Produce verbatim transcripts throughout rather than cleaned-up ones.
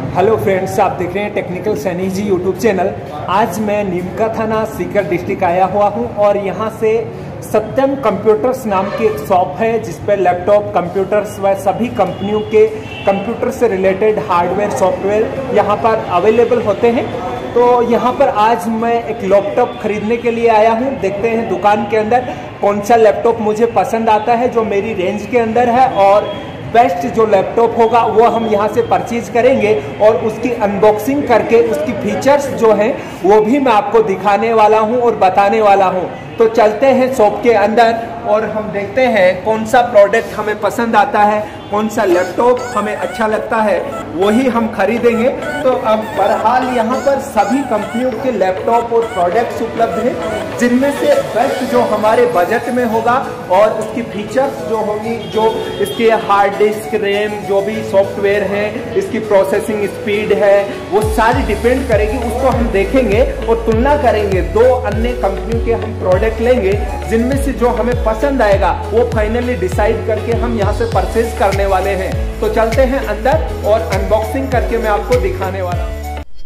Hello friends, आप देख रहे हैं technical Saini ji YouTube channel. आज मैं नीमका थाना सीकर डिस्ट्रिक्ट आया हुआ हूं और यहां से सत्यम कंप्यूटर्स नाम की एक शॉप है जिस पर लैपटॉप, कंप्यूटर्स व सभी कंपनियों के कंप्यूटर से रिलेटेड हार्डवेयर, सॉफ्टवेयर यहां पर अवेलेबल होते हैं। तो यहां पर आज मैं एक लैपटॉप खरीदने के लिए आया हूं। देखते हैं दुकान के अंदर कौन सा लैपटॉप मुझे पसंद आता है जो मेरी रेंज के अंदर है, और बेस्ट जो लैपटॉप होगा वो हम यहाँ से परचेज करेंगे और उसकी अनबॉक्सिंग करके उसकी फीचर्स जो हैं वो भी मैं आपको दिखाने वाला हूँ और बताने वाला हूँ। तो चलते हैं शॉप के अंदर और हम देखते हैं कौन सा प्रोडक्ट हमें पसंद आता है, कौन सा लैपटॉप हमें अच्छा लगता है, वही हम खरीदेंगे। तो अब बहरहाल यहाँ पर सभी कंपनियों के लैपटॉप और प्रोडक्ट्स उपलब्ध हैं जिनमें से बेस्ट जो हमारे बजट में होगा और उसकी फीचर्स जो होगी, जो इसके हार्ड डिस्क, रैम, जो भी सॉफ्टवेयर है, इसकी प्रोसेसिंग स्पीड है, वो सारी डिपेंड करेगी। उसको हम देखेंगे और तुलना करेंगे। दो अन्य कंपनियों के हम प्रोडक्ट लेंगे जिनमें से जो हमें पसंद आएगा वो फाइनली डिसाइड करके हम यहाँ से परचेज करने वाले हैं। तो चलते हैं अंदर और अनबॉक्सिंग करके मैं आपको दिखाने वाला हूँ।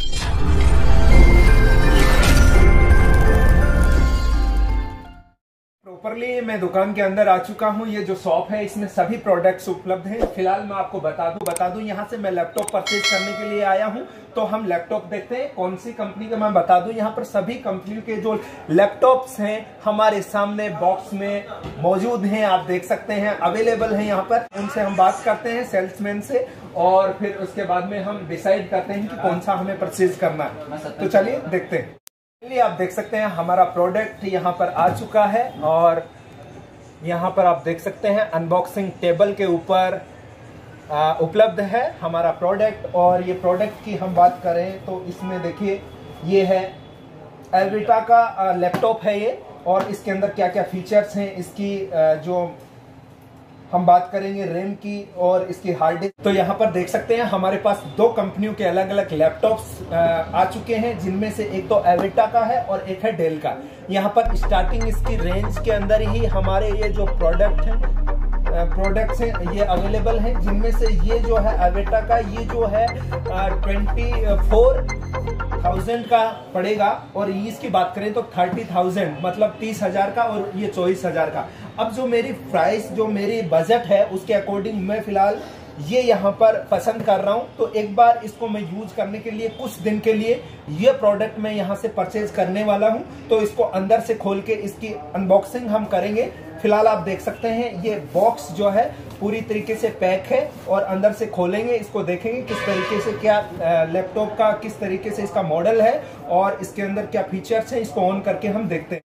प्रॉपरली मैं दुकान के अंदर आ चुका हूँ। ये जो शॉप है इसमें सभी प्रोडक्ट्स उपलब्ध हैं। फिलहाल मैं आपको बता दूं बता दूं यहाँ से मैं लैपटॉप परचेज करने के लिए आया हूँ। तो हम लैपटॉप देखते हैं कौन सी कंपनी का। मैं बता दूं यहाँ पर सभी कंपनियों के जो लैपटॉप्स हैं हमारे सामने बॉक्स में मौजूद हैं। आप देख सकते हैं, अवेलेबल है यहाँ पर। उनसे हम बात करते हैं, सेल्समैन से, और फिर उसके बाद में हम डिसाइड करते हैं कि कौन सा हमें परचेज करना है। तो चलिए देखते हैं। चलिए, आप देख सकते हैं हमारा प्रोडक्ट यहाँ पर आ चुका है और यहाँ पर आप देख सकते हैं अनबॉक्सिंग टेबल के ऊपर उपलब्ध है हमारा प्रोडक्ट। और ये प्रोडक्ट की हम बात करें तो इसमें देखिए, ये है एल्विटा का लैपटॉप है ये, और इसके अंदर क्या क्या फीचर्स हैं, इसकी जो हम बात करेंगे रैम की और इसकी हार्ड डिस्क। तो यहाँ पर देख सकते हैं हमारे पास दो कंपनियों के अलग अलग लैपटॉप्स आ चुके हैं जिनमें से एक तो एविटा का है और एक है डेल का। यहाँ पर स्टार्टिंग इसकी रेंज के अंदर ही हमारे ये जो प्रोडक्ट हैं प्रोडक्ट्स हैं ये अवेलेबल हैं, जिनमें से ये जो है एविटा का, ये जो है ट्वेंटी फोर थाउजेंड का पड़ेगा, और इसकी बात करें तो थर्टी थाउजेंड मतलब तीस हजार का, और ये चौबीस हजार का। अब जो मेरी प्राइस, जो मेरी बजट है उसके अकॉर्डिंग मैं फिलहाल ये यहाँ पर पसंद कर रहा हूँ। तो एक बार इसको मैं यूज करने के लिए, कुछ दिन के लिए ये प्रोडक्ट मैं यहाँ से परचेज करने वाला हूँ। तो इसको अंदर से खोल के इसकी अनबॉक्सिंग हम करेंगे। फिलहाल आप देख सकते हैं ये बॉक्स जो है पूरी तरीके से पैक है, और अंदर से खोलेंगे, इसको देखेंगे किस तरीके से, क्या लैपटॉप का किस तरीके से इसका मॉडल है और इसके अंदर क्या फीचर्स हैं। इसको ऑन करके हम देखते हैं।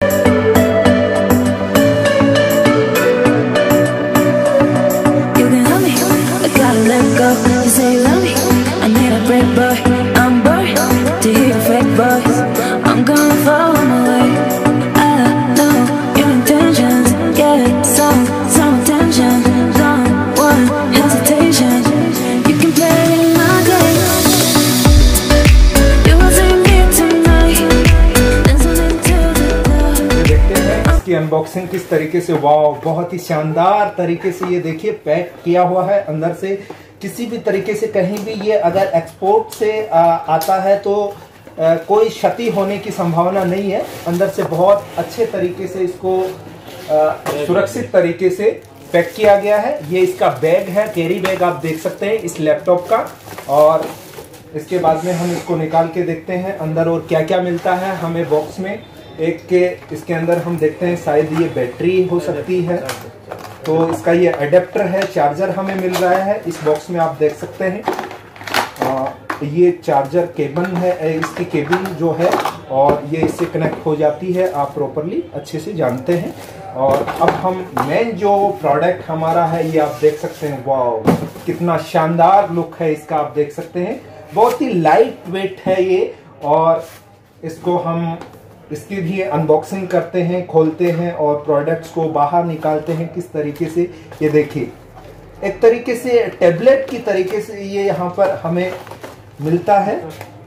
अनबॉक्सिंग किस तरीके से, वाव, बहुत ही शानदार तरीके से ये देखिए पैक किया हुआ है अंदर से। किसी भी तरीके से कहीं भी ये अगर एक्सपोर्ट से आ, आता है तो आ, कोई क्षति होने की संभावना नहीं है। अंदर से बहुत अच्छे तरीके से इसको आ, सुरक्षित तरीके से पैक किया गया है। ये इसका बैग है, कैरी बैग आप देख सकते हैं इस लैपटॉप का। और इसके बाद में हम इसको निकाल के देखते हैं अंदर और क्या क्या मिलता है हमें बॉक्स में। एक के इसके अंदर हम देखते हैं शायद ये बैटरी हो सकती है, तो इसका ये अडेप्टर है, चार्जर हमें मिल रहा है इस बॉक्स में। आप देख सकते हैं आ, ये चार्जर केबल है, इसकी केबल जो है, और ये इससे कनेक्ट हो जाती है, आप प्रॉपरली अच्छे से जानते हैं। और अब हम मेन जो प्रोडक्ट हमारा है ये आप देख सकते हैं, वाह कितना शानदार लुक है इसका, आप देख सकते हैं। बहुत ही लाइट वेट है ये, और इसको हम इसकी भी अनबॉक्सिंग करते हैं, खोलते हैं और प्रोडक्ट्स को बाहर निकालते हैं किस तरीके से। ये देखिए, एक तरीके से टैबलेट की तरीके से ये यहाँ पर हमें मिलता है।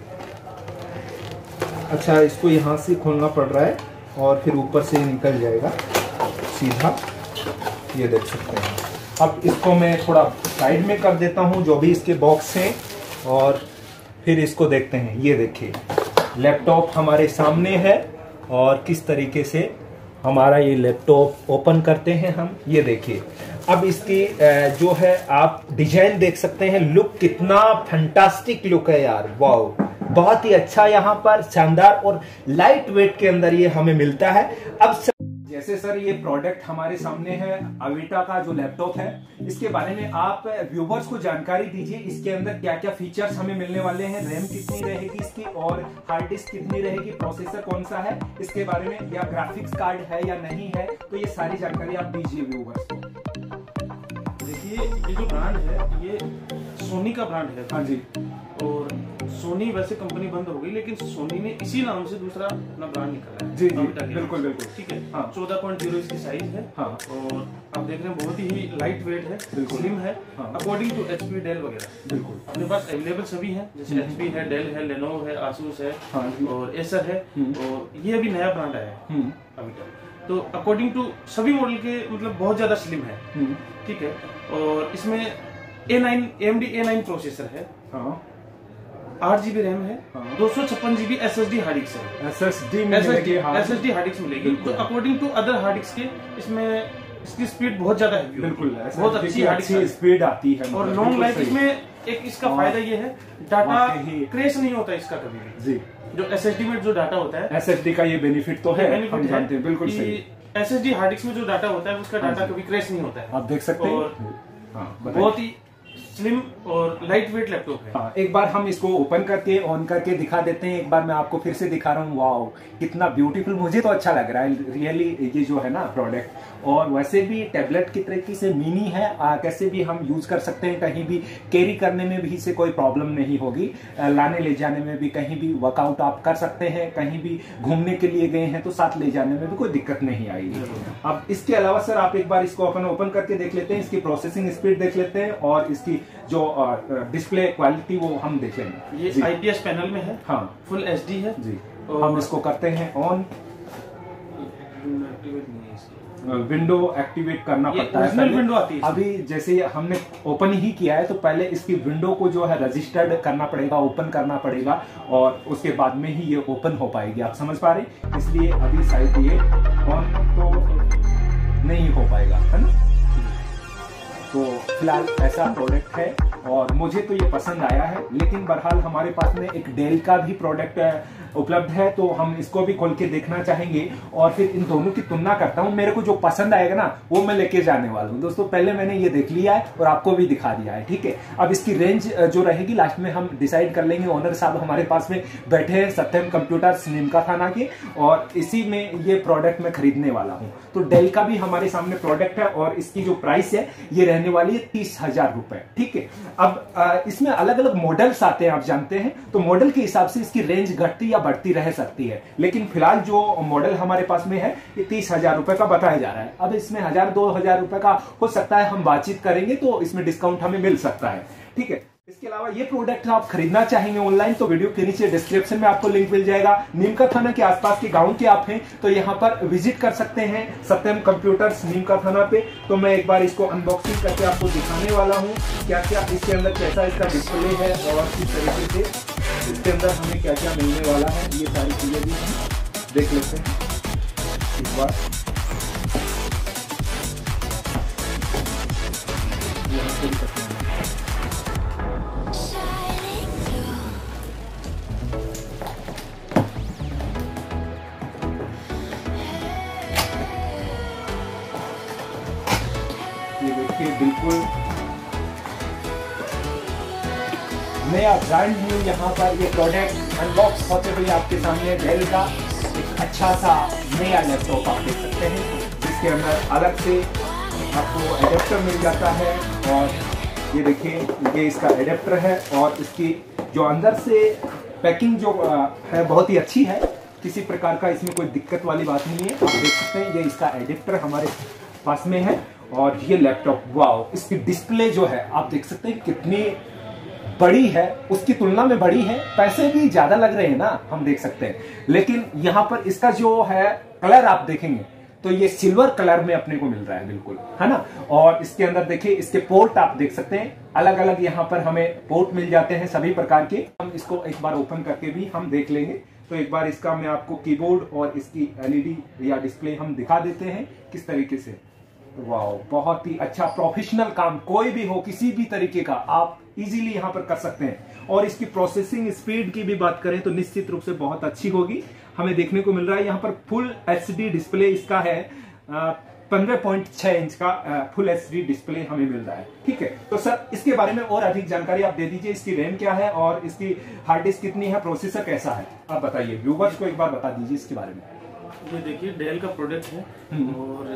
अच्छा, इसको यहाँ से खोलना पड़ रहा है और फिर ऊपर से निकल जाएगा सीधा, ये देख सकते हैं। अब इसको मैं थोड़ा साइड में कर देता हूँ, जो भी इसके बॉक्स हैं और फिर इसको देखते हैं। ये देखिए लैपटॉप हमारे सामने है और किस तरीके से हमारा ये लैपटॉप ओपन करते हैं हम। ये देखिए अब इसकी जो है आप डिजाइन देख सकते हैं, लुक कितना फैंटास्टिक लुक है यार, वाओ, बहुत ही अच्छा, यहाँ पर शानदार और लाइट वेट के अंदर ये हमें मिलता है। अब सर, जैसे सर ये प्रोडक्ट हमारे सामने है अविटा का जो लैपटॉप है, इसके बारे में आप व्यूवर्स को जानकारी दीजिए, इसके अंदर क्या क्या फीचर्स हमें मिलने वाले हैं, रैम कितनी रहेगी इसकी और हार्ड डिस्क कितनी रहेगी, प्रोसेसर कौन सा है इसके बारे में, या ग्राफिक्स कार्ड है या नहीं है, तो ये सारी जानकारी आप दीजिए व्यूवर्स को। देखिए ये जो ब्रांड है ये सोनी का ब्रांड है। हाँ जी। और सोनी वैसे कंपनी बंद हो गई, लेकिन सोनी ने इसी नाम से दूसरा अपना ब्रांड निकाला है। जी जी बिल्कुल बिल्कुल ठीक है। हाँ। चौदह पॉइंट जीरो इसकी साइज है। हाँ। और आप देख रहे हैं बहुत ही लाइट वेट है, स्लिम है, अकॉर्डिंग टू एचपी डेल वगैरह। बिल्कुल अपने पास अवेलेबल सभी है, जैसे एचपी है, डेल है, लेनोवो है, आसूस है, हाँ, और एसर है, और ये अभी नया ब्रांड आया है अभी तक। तो अकॉर्डिंग टू सभी मॉडल के मतलब बहुत ज्यादा स्लिम है। ठीक है। और इसमें A nine A M D A nine processor है, आठ जीबी रैम है, दो सौ छप्पन GB S S D hard disk है। S S D S S D hard disk मिलेगी। तो according to other hard disk के इसमें इसकी स्पीड बहुत ज्यादा है, बिल्कुल बहुत अच्छी हार्ड डिस्क स्पीड आती है और लॉन्ग लाइफ। इसमें एक इसका फायदा ये है, डाटा क्रेश नहीं होता इसका कभी भी। जी। जो एस एस डी में जो डाटा होता है, एस एस डी का ये बेनिफिट तो है, हम जानते हैं, बिल्कुल सही। S S D hard disk में जो डाटा होता है उसका डाटा कभी क्रेश नहीं होता है, आप देख सकते हैं। और बहुत ही स्लिम और लाइट वेट लैपटॉप है। हाँ, एक बार हम इसको ओपन करके ऑन करके दिखा देते हैं। एक बार मैं आपको फिर से दिखा रहा हूँ। वाओ कितना ब्यूटीफुल, मुझे तो अच्छा लग रहा है रियली ये जो है ना प्रोडक्ट। और वैसे भी टैबलेट की तरीके से मिनी है, आ, कैसे भी हम यूज कर सकते हैं, कहीं भी कैरी करने में भी इसे कोई प्रॉब्लम नहीं होगी, लाने ले जाने में भी, कहीं भी वर्कआउट आप कर सकते हैं, कहीं भी घूमने के लिए गए हैं तो साथ ले जाने में भी कोई दिक्कत नहीं आएगी। अब इसके अलावा सर आप एक बार इसको अपन ओपन करके देख लेते हैं, इसकी प्रोसेसिंग स्पीड देख लेते हैं और इसकी जो डिस्प्ले क्वालिटी वो हम देख लेंगे। ये आईपीएस पैनल में है, हाँ, फुल एचडी है जी। और हम इसको करते हैं ऑन, विंडो एक्टिवेट करना पड़ता है, विंडो आती है। अभी जैसे हमने ओपन ही किया है तो पहले इसकी विंडो को जो है रजिस्टर्ड करना पड़ेगा, ओपन करना पड़ेगा और उसके बाद में ही ये ओपन हो पाएगी, आप समझ पा रहे। इसलिए अभी शायद ये ऑन तो नहीं हो पाएगा, है ना। तो फिलहाल ऐसा प्रोडक्ट है और मुझे तो ये पसंद आया है। लेकिन बहरहाल हमारे पास में एक डेल का भी प्रोडक्ट उपलब्ध है तो हम इसको भी खोल के देखना चाहेंगे और फिर इन दोनों की तुलना करता हूं। मेरे को जो पसंद आएगा ना वो मैं लेके जाने वाला हूं। दोस्तों पहले मैंने ये देख लिया है और आपको भी दिखा दिया है, ठीक है। अब इसकी रेंज जो रहेगी लास्ट में हम डिसाइड कर लेंगे। ओनर साहब हमारे पास में बैठे हैं, सत्यम कंप्यूटर्स निमका थाना के, और इसी में ये प्रोडक्ट मैं खरीदने वाला हूँ। तो डेल का भी हमारे सामने प्रोडक्ट है और इसकी जो प्राइस है ये रहने वाली है तीस हजार रुपए, ठीक है। अब इसमें अलग अलग मॉडल्स आते हैं, आप जानते हैं, तो मॉडल के हिसाब से इसकी रेंज घटती या बढ़ती रह सकती है। लेकिन फिलहाल जो मॉडल हमारे पास में है ये तीस हजार रुपए का बताया जा रहा है। अब इसमें हजार दो हजार रुपए का हो सकता है, हम बातचीत करेंगे तो इसमें डिस्काउंट हमें मिल सकता है, ठीक है। इसके अलावा ये प्रोडक्ट आप खरीदना चाहेंगे ऑनलाइन तो वीडियो के नीचे डिस्क्रिप्शन में आपको लिंक मिल जाएगा। नीमका थाना के आसपास के गांव के आप हैं तो यहाँ पर विजिट कर सकते हैं सत्यम कंप्यूटर्स नीमका थाना पे। तो मैं एक बार इसको अनबॉक्सिंग करके आपको दिखाने वाला हूँ क्या क्या इसके अंदर, कैसा इसका डिस्प्ले है और किस तरीके से इसके अंदर हमें क्या क्या मिलने वाला है, ये सारी चीजें भी हम देख लेते हैं इस बार। ये देखिए बिल्कुल नया ब्रांड न्यू यहाँ पर ये प्रोडक्ट अनबॉक्स होते हुए आपके सामने डेल का एक अच्छा सा नया लैपटॉप आप देख सकते हैं, जिसके अंदर अलग से आपको एडेप्टर मिल जाता है। और ये देखिए ये इसका एडेप्टर है और इसकी जो अंदर से पैकिंग जो है बहुत ही अच्छी है, किसी प्रकार का इसमें कोई दिक्कत वाली बात नहीं है। आप देख सकते हैं ये इसका एडेप्टर हमारे पास में है और ये लैपटॉप, वाओ, इसकी डिस्प्ले जो है आप देख सकते हैं कितनी बड़ी है, उसकी तुलना में बड़ी है। पैसे भी ज्यादा लग रहे हैं ना, हम देख सकते हैं, लेकिन यहाँ पर इसका जो है कलर आप देखेंगे तो ये सिल्वर कलर में अपने को मिल रहा है बिल्कुल, है ना। और इसके अंदर देखिए इसके पोर्ट आप देख सकते हैं, अलग अलग यहाँ पर हमें पोर्ट मिल जाते हैं सभी प्रकार के। हम इसको एक बार ओपन करके भी हम देख लेंगे। तो एक बार इसका मैं आपको कीबोर्ड और इसकी एलईडी या डिस्प्ले हम दिखा देते हैं किस तरीके से। वाह, बहुत ही अच्छा प्रोफेशनल काम, कोई भी हो किसी भी तरीके का आप इजीली यहाँ पर कर सकते हैं। और इसकी प्रोसेसिंग स्पीड की भी बात करें तो निश्चित रूप से बहुत अच्छी होगी। हमें देखने को मिल रहा है यहाँ पर फुल एचडी डिस्प्ले इसका है, पंद्रह पॉइंट छह इंच का फुल एचडी डिस्प्ले हमें मिल रहा है। ठीक है, तो सर इसके बारे में और अधिक जानकारी आप दे दीजिए। इसकी रैम क्या है और इसकी हार्ड डिस्क कितनी है, प्रोसेसर कैसा है, आप बताइए व्यूवर्स को एक बार बता दीजिए इसके बारे में। ये देखिए डेल का प्रोडक्ट है और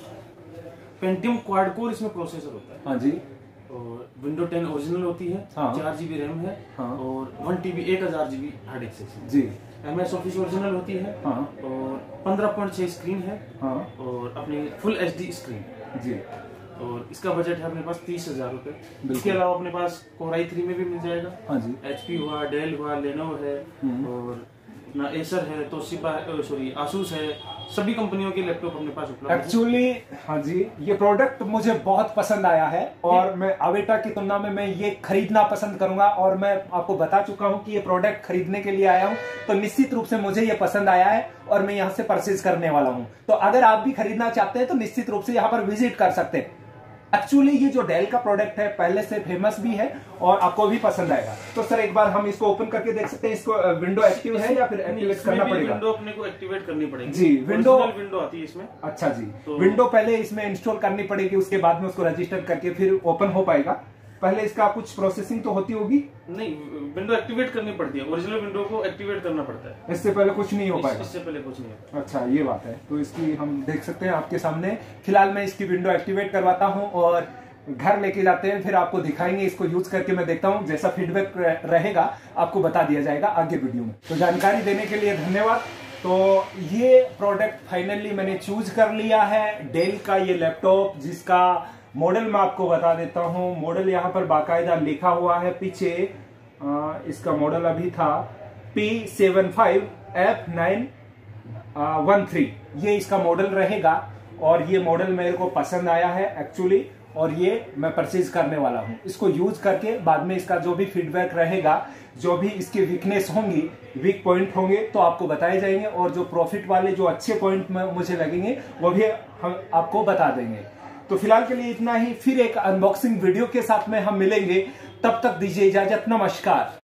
पेंटियम क्वाड कोर इसमें प्रोसेसर होता है। हाँ जी। और विंडो टेन ओरिजिनल होती है। हाँ। चार जीबी रैम है। हाँ। और वन टीबी एक हजार जीबी हार्ड डिस्क जी। एम एस ऑफिस ओरिजिनल होती है। हाँ। और पंद्रह पॉइंट छह स्क्रीन है। हाँ। और अपनी फुल एच डी स्क्रीन जी। और इसका बजट है अपने पास तीस हजार रूपए। इसके अलावा अपने पास कोर आई थ्री में भी मिल जाएगा। हाँ जी। एचपी हुआ, डेल हुआ, लेनोवो है और ना एसर है, तोशिबा है, सॉरी आसूस है, सभी कंपनियों के लैपटॉप अपने पास उपलब्ध है। एक्चुअली हाँ जी, ये प्रोडक्ट मुझे बहुत पसंद आया है और मैं अवेटा की तुलना में मैं ये खरीदना पसंद करूंगा। और मैं आपको बता चुका हूं कि ये प्रोडक्ट खरीदने के लिए आया हूं, तो निश्चित रूप से मुझे ये पसंद आया है और मैं यहां से परचेज करने वाला हूं। तो अगर आप भी खरीदना चाहते हैं तो निश्चित रूप से यहाँ पर विजिट कर सकते हैं। एक्चुअली ये जो डेल का प्रोडक्ट है पहले से फेमस भी है और आपको भी पसंद आएगा। तो सर एक बार हम इसको ओपन करके देख सकते हैं। इसको विंडो एक्टिव है या फिर एक्टिवेट करना पड़ेगा? विंडो अपने को एक्टिवेट करनी पड़ेगी जी। विंडो विंडो आती है इसमें। अच्छा जी। तो विंडो पहले इसमें इंस्टॉल करनी पड़ेगी, उसके बाद में उसको रजिस्टर करके फिर ओपन हो पाएगा। पहले इसका कुछ प्रोसेसिंग तो होती होगी? नहीं, विंडो एक्टिवेट करनी पड़ती है, ओरिजिनल विंडो को एक्टिवेट करना पड़ता है। इससे पहले कुछ नहीं हो पाएगा? इससे पहले कुछ नहीं होगा। अच्छा, ये बात है। तो इसकी हम देख सकते हैं आपके सामने। फिलहाल मैं इसकी विंडो एक्टिवेट करवाता हूँ और घर लेके जाते हैं, फिर आपको दिखाएंगे। इसको यूज करके मैं देखता हूँ, जैसा फीडबैक रहेगा आपको बता दिया जाएगा आगे वीडियो में। तो जानकारी देने के लिए धन्यवाद। तो ये प्रोडक्ट फाइनली मैंने चूज कर लिया है, डेल का ये लैपटॉप, जिसका मॉडल मैं आपको बता देता हूँ। मॉडल यहाँ पर बाकायदा लिखा हुआ है पीछे। आ, इसका मॉडल अभी था P seven five F nine one three, ये इसका मॉडल रहेगा। और ये मॉडल मेरे को पसंद आया है एक्चुअली, और ये मैं परचेज करने वाला हूं। इसको यूज करके बाद में इसका जो भी फीडबैक रहेगा, जो भी इसकी वीकनेस होंगी, वीक पॉइंट होंगे, तो आपको बताए जाएंगे। और जो प्रॉफिट वाले जो अच्छे पॉइंट मुझे लगेंगे वो भी हम आपको बता देंगे। तो फिलहाल के लिए इतना ही, फिर एक अनबॉक्सिंग वीडियो के साथ में हम मिलेंगे। तब तक दीजिए इजाजत, नमस्कार।